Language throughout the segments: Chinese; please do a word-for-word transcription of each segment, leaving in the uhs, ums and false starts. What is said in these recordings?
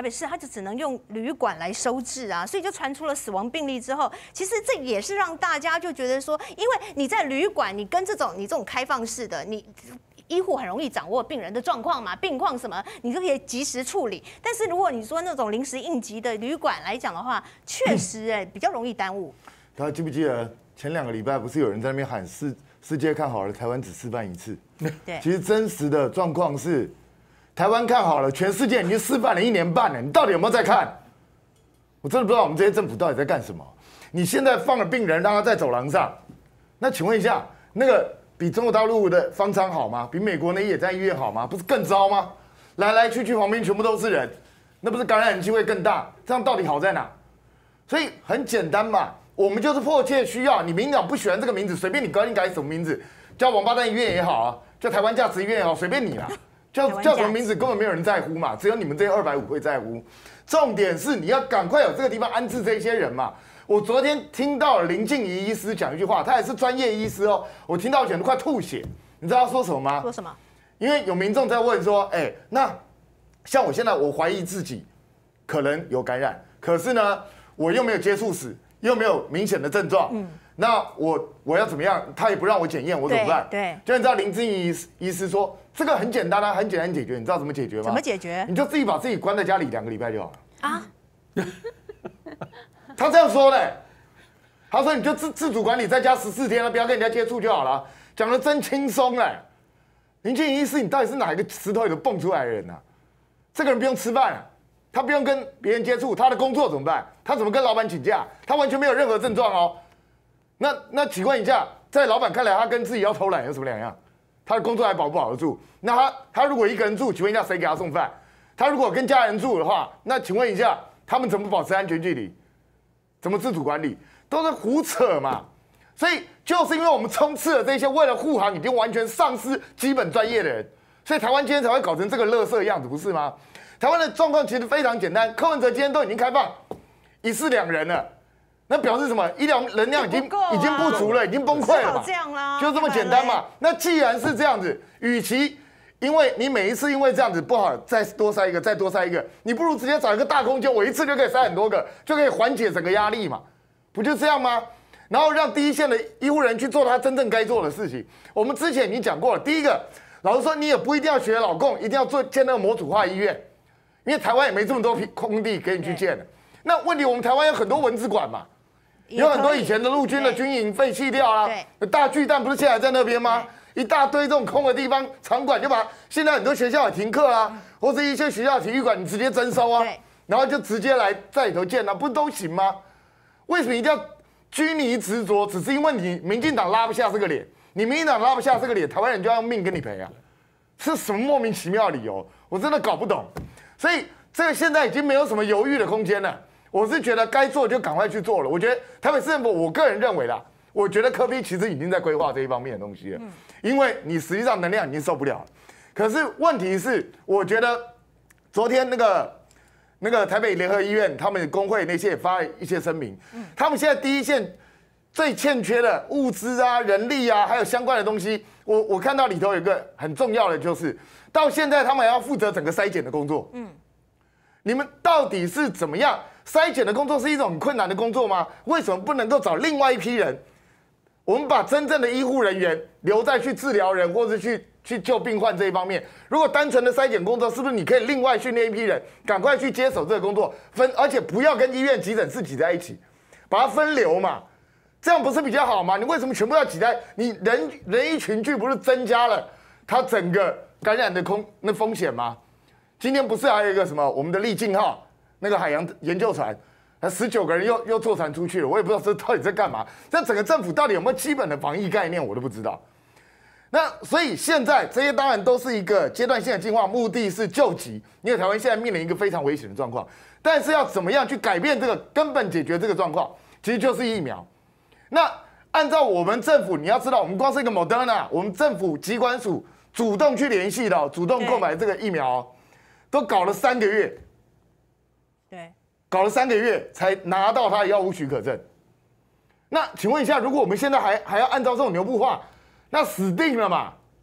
北市它就只能用旅馆来收治啊，所以就传出了死亡病例之后，其实这也是让大家就觉得说，因为你在旅馆，你跟这种你这种开放式的你。医护很容易掌握病人的状况嘛，病况什么，你都可以及时处理。但是如果你说那种临时应急的旅馆来讲的话，确实哎、欸、比较容易耽误。 大家记不记得前两个礼拜不是有人在那边喊世世界看好了，台湾只示范一次？ 对， 其实真实的状况是，台湾看好了，全世界已经示范了一年半了，你到底有没有在看？我真的不知道我们这些政府到底在干什么。你现在放了病人让他在走廊上，那请问一下那个。比中国大陆的方舱好吗？比美国那野战医院好吗？不是更糟吗？来来去去旁边全部都是人，那不是感染机会更大？这样到底好在哪？所以很简单嘛，我们就是迫切需要。你民进党不喜欢这个名字，随便你改，你改什么名字，叫王八蛋医院也好啊，叫台湾价值医院也好，随便你啦。叫叫什么名字根本没有人在乎嘛，只有你们这些二百五会在乎。重点是你要赶快有这个地方安置这些人嘛。我昨天听到林静怡医师讲一句话，他也是专业医师哦，我听到我简直快吐血。你知道他说什么吗？ 说什么？ 因为有民众在问说，哎、欸，那像我现在我怀疑自己可能有感染，可是呢，我又没有接触史，又没有明显的症状，嗯，那我我要怎么样？他也不让我检验，我怎么办？ 对，对就你知道林静怡医师说，这个很简单啊，很简单解决，你知道怎么解决吗？ 怎么解决？ 你就自己把自己关在家里两个礼拜就好了啊。 他这样说嘞，他说你就自自主管理，在家十四天了，不要跟人家接触就好了。讲得真轻松嘞。林静怡医师，你到底是哪一个石头里头蹦出来的人啊？这个人不用吃饭啊，他不用跟别人接触，他的工作怎么办？他怎么跟老板请假？他完全没有任何症状哦。那那请问一下，在老板看来，他跟自己要偷懒有什么两样？他的工作还保不保得住？那他他如果一个人住，请问一下谁给他送饭？他如果跟家人住的话，那请问一下，他们怎么保持安全距离？怎么自主管理？都是胡扯嘛！所以就是因为我们充斥了这些为了护航已经完全丧失基本专业的人，所以台湾今天才会搞成这个垃圾样子，不是吗？台湾的状况其实非常简单，柯文哲今天都已经开放一式两人了，那表示什么？医疗能量已经、啊、已经不足了，已经崩溃了嘛， 这样啦， 就这么简单嘛。那既然是这样子，与其因为你每一次因为这样子不好，再多塞一个，再多塞一个，你不如直接找一个大空间，我一次就可以塞很多个，就可以缓解整个压力嘛，不就这样吗？然后让第一线的医护人去做他真正该做的事情。我们之前已经讲过了，第一个，老实说，你也不一定要学老共，一定要做建那个模组化医院，因为台湾也没这么多空地给你去建的。那问题，我们台湾有很多蚊子馆嘛，有很多以前的陆军的军营废弃掉啊，大巨蛋不是现在还在那边吗？一大堆这种空的地方场馆，就把现在很多学校也停课啊，或者一些学校体育馆你直接征收啊，然后就直接来在里头建啊，不是都行吗？为什么一定要拘泥执着？只是因为你民进党拉不下这个脸，你民进党拉不下这个脸，台湾人就要用命跟你赔啊！是什么莫名其妙的理由？我真的搞不懂。所以这个现在已经没有什么犹豫的空间了。我是觉得该做就赶快去做了。我觉得台北市政府，我个人认为啦，我觉得柯 P 其实已经在规划这一方面的东西了，因为你实际上能量已经受不了了。可是问题是，我觉得昨天那个那个台北联合医院他们工会那些也发了一些声明，他们现在第一线最欠缺的物资啊、人力啊，还有相关的东西，我我看到里头有一个很重要的，就是到现在他们还要负责整个筛检的工作。嗯，你们到底是怎么样？筛检的工作是一种很困难的工作吗？为什么不能够找另外一批人？我们把真正的医护人员留在去治疗人，或者去去救病患这一方面。如果单纯的筛检工作，是不是你可以另外训练一批人，赶快去接手这个工作，分，而且不要跟医院急诊室挤在一起，把它分流嘛，这样不是比较好吗？你为什么全部要挤在？你人人一群聚，不是增加了它整个感染的空那风险吗？今天不是还有一个什么我们的利劲号那个海洋研究船？十九个人又又坐船出去了，我也不知道这到底在干嘛。这整个政府到底有没有基本的防疫概念，我都不知道。那所以现在这些当然都是一个阶段性的进化，目的是救急，因为台湾现在面临一个非常危险的状况。但是要怎么样去改变这个根本解决这个状况，其实就是疫苗。那按照我们政府，你要知道，我们光是一个 Moderna， 我们政府疾管署主动去联系的，主动购买这个疫苗，都搞了三个月。 对。 搞了三个月才拿到他的药物许可证，那请问一下，如果我们现在还还要按照这种牛步化，那死定了嘛？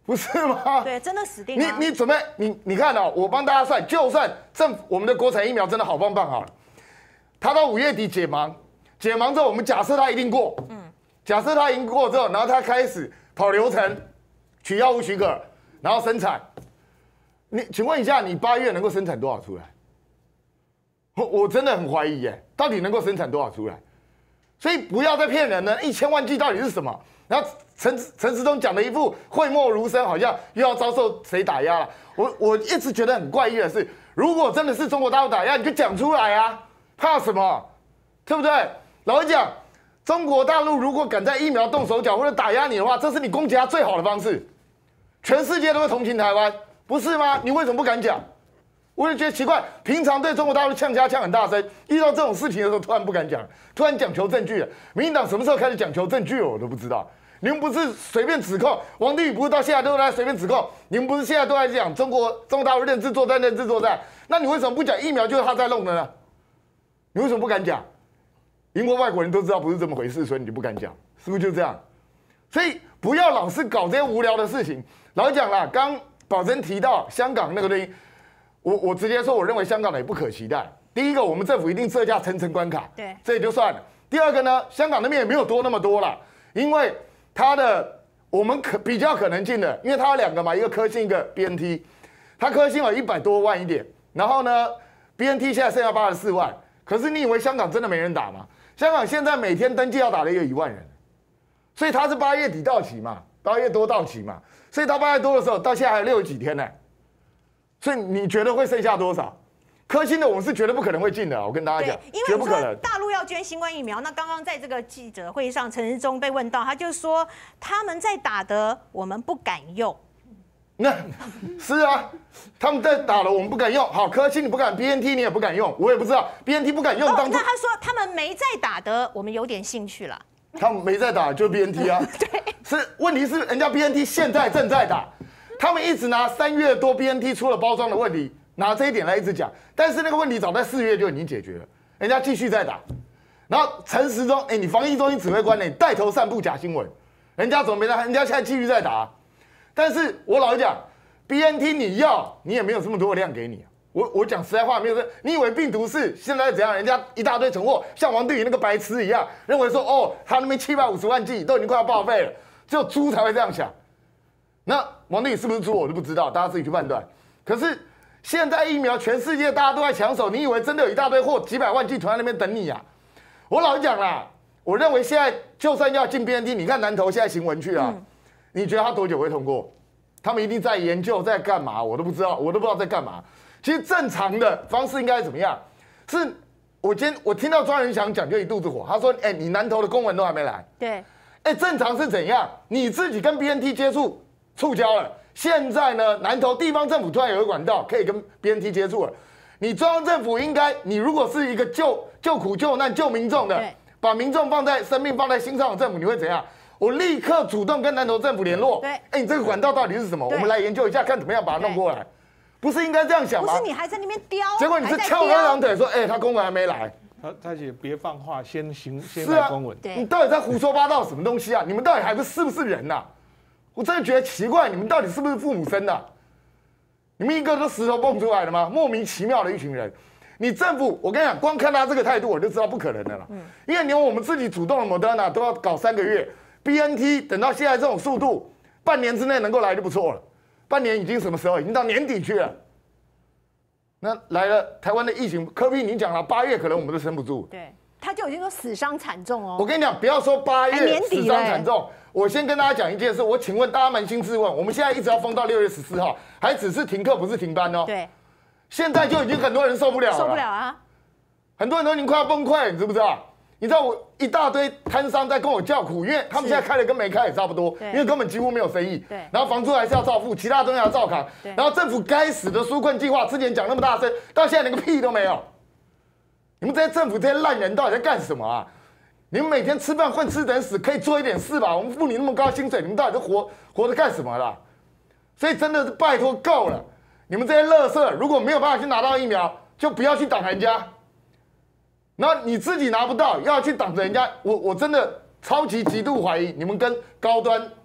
不是吗？ 对，真的死定了。 你你准备你你看哦，我帮大家算，就算政府我们的国产疫苗真的好棒棒好了，它到五月底解盲，解盲之后，我们假设它一定过，嗯，假设它一定过之后，然后它开始跑流程，取药物许可，然后生产。你请问一下，你八月能够生产多少出来？我我真的很怀疑耶，到底能够生产多少出来？所以不要再骗人了，一千万剂到底是什么？然后陈陈时中讲的一副讳莫如深，好像又要遭受谁打压了。我我一直觉得很怪异的是，如果真的是中国大陆打压，你就讲出来啊，怕什么？对不对？老实讲，中国大陆如果敢在疫苗动手脚或者打压你的话，这是你攻击他最好的方式。全世界都会同情台湾，不是吗？你为什么不敢讲？我就觉得奇怪，平常对中国大陆呛家呛很大声，遇到这种事情的时候突然不敢讲，突然讲求证据了。民进党什么时候开始讲求证据了？我都不知道。你们不是随便指控，王定宇不是到现在都在随便指控，你们不是现在都在讲中国中国大陆认知作战认知作战，那你为什么不讲疫苗就是他在弄的呢？你为什么不敢讲？英国外国人都知道不是这么回事，所以你就不敢讲，是不是就这样？所以不要老是搞这些无聊的事情。老实讲啦，刚宝珍提到香港那个东西。我我直接说，我认为香港的也不可期待。第一个，我们政府一定设下层层关卡， 对， 这也就算了。第二个呢，香港那边也没有多那么多啦，因为它的我们可比较可能进的，因为它有两个嘛，一个科兴，一个 B N T， 它科兴有一百多万一点，然后呢 ，B N T 现在剩下八十四万。可是你以为香港真的没人打吗？香港现在每天登记要打的也有一万人，所以它是八月底到期嘛，八月多到期嘛，所以到八月多的时候，到现在还有六十几天呢。所以你觉得会剩下多少？科兴的我们是绝对不可能会进的，我跟大家讲， 因为你说大陆要捐新冠疫苗，那刚刚在这个记者会上，陈时中被问到，他就说他们在打的，我们不敢用。 那是啊，他们在打的，我们不敢用。好，科兴你不敢 ，B N T 你也不敢用，我也不知道 B N T 不敢用。 哦， 当那他说他们没在打的，我们有点兴趣了。 他们没在打，就是 B N T 啊。 对， 是问题是人家 B N T 现在正在打。他们一直拿三月多 B N T 出了包装的问题，拿这一点来一直讲，但是那个问题早在四月就已经解决了，人家继续在打。然后陈时中，哎，你防疫中心指挥官呢，你带头散布假新闻，人家怎么没打？人家现在继续在打。但是我老实讲 ，B N T 你要，你也没有这么多的量给你。我我讲实在话，没有说，你以为病毒是现在怎样？人家一大堆存货，像王定宇那个白痴一样，认为说哦，他那边七百五十万剂都已经快要报废了，只有猪才会这样想。那王定宇是不是猪，我都不知道，大家自己去判断。可是现在疫苗全世界大家都在抢手，你以为真的有一大堆货几百万剂囤在那边等你啊？我老实讲啦，我认为现在就算要进 B N T， 你看南投现在行文去啊，嗯、你觉得他多久会通过？他们一定在研究，在干嘛？我都不知道，我都不知道在干嘛。其实正常的方式应该怎么样？是我今天我听到庄人祥讲就一肚子火，他说：“哎、欸，你南投的公文都还没来。” 对， 哎、欸，正常是怎样？你自己跟 B N T 接触。触礁了，现在呢，南投地方政府突然有一个管道可以跟 B N T 接触了。你中央政府应该，你如果是一个救救苦救难救民众的，把民众放在生命放在心上的政府，你会怎样？我立刻主动跟南投政府联络。 对， 哎、欸，你这个管道到底是什么？我们来研究一下，看怎么样把它弄过来。不是应该这样想吗？ 不是你还在那边叼， 结果你是翘二郎腿说，哎、欸，他公文还没来。 他他写别放话，先行先来公文。 你到底在胡说八道什么东西啊？你们到底还不是不是人呐、啊？我真的觉得奇怪，你们到底是不是父母生的、啊？你们一个都石头蹦出来的吗？莫名其妙的一群人。你政府，我跟你讲，光看他这个态度，我就知道不可能的了。嗯、因为连我们自己主动的 Moderna 都要搞三个月 ，B N T 等到现在这种速度，半年之内能够来就不错了。半年已经什么时候？已经到年底去了。那来了，台湾的疫情，科比你讲了，八月可能我们都撑不住。 对，他就已经说死伤惨重哦。 我跟你讲，不要说八月死伤惨重。我先跟大家讲一件事，我请问大家扪心自问，我们现在一直要封到六月十四号，还只是停课不是停班哦。 对， 现在就已经很多人受不了了， 受不了啊！ 很多人都已经快要崩溃，你知不知道？你知道我一大堆摊商在跟我叫苦，因为他们现在开的跟没开也差不多，因为根本几乎没有生意。 对， 然后房租还是要照付，其他东西要照扛。然后政府该死的纾困计划之前讲那么大声，到现在连个屁都没有。你们这些政府这些烂人到底在干什么啊？你们每天吃饭混吃等死，可以做一点事吧？我们付你那么高薪水，你们到底都活活着干什么啦？所以真的是拜托够了，你们这些垃圾，如果没有办法去拿到疫苗，就不要去挡人家。然后你自己拿不到，要去挡着人家，我我真的超级极度怀疑你们跟高端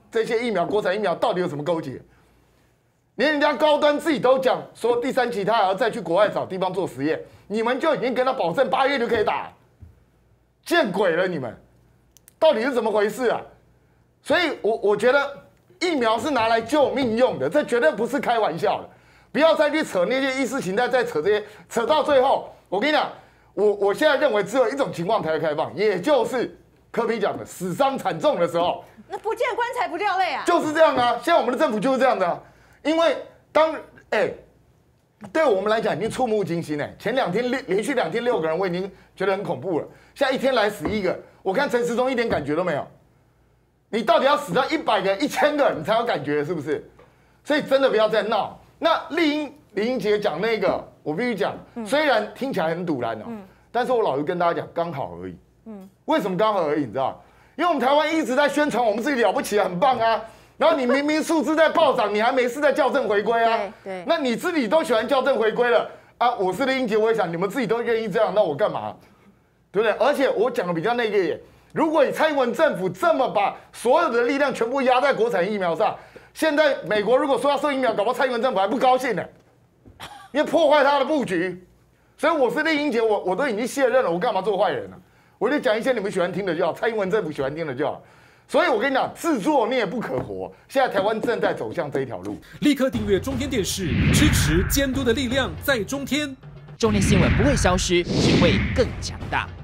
这些疫苗、国产疫苗到底有什么勾结？连人家高端自己都讲说第三期他还要再去国外找地方做实验，你们就已经跟他保证八月就可以打，见鬼了你们！到底是怎么回事啊？所以我我觉得疫苗是拿来救命用的，这绝对不是开玩笑的。不要再去扯那些意识形态，再扯这些，扯到最后，我跟你讲，我我现在认为只有一种情况才会开放，也就是柯 P 讲的死伤惨重的时候。 那不见棺材不掉泪啊！ 就是这样啊，现在我们的政府就是这样的、啊。因为当哎、欸，对我们来讲已经触目惊心哎，前两天连连续两天六个人，我已经觉得很恐怖了。现在一天来死一个，我看陈时中一点感觉都没有。你到底要死到一百个、一千个，你才有感觉，是不是？所以真的不要再闹。那丽英李英杰讲那个，我必须讲，虽然听起来很堵然哦，但是我老实跟大家讲，刚好而已。嗯，为什么刚好而已？你知道？因为我们台湾一直在宣传我们自己了不起，很棒啊。然后你明明数字在暴涨，你还没事在校正回归啊？ 对对。 那你自己都喜欢校正回归了啊？我是林英杰，我也想你们自己都愿意这样，那我干嘛？对不对？而且我讲的比较那个也，如果你蔡英文政府这么把所有的力量全部压在国产疫苗上，现在美国如果说要送疫苗，搞不好蔡英文政府还不高兴呢，因为破坏他的布局。所以我是林英杰，我我都已经卸任了，我干嘛做坏人呢？我就讲一些你们喜欢听的就好，蔡英文政府喜欢听的就好。所以我跟你讲，自作孽不可活。现在台湾正在走向这一条路。 立刻订阅中天电视，支持监督的力量在中天。 中天新闻不会消失，只会更强大。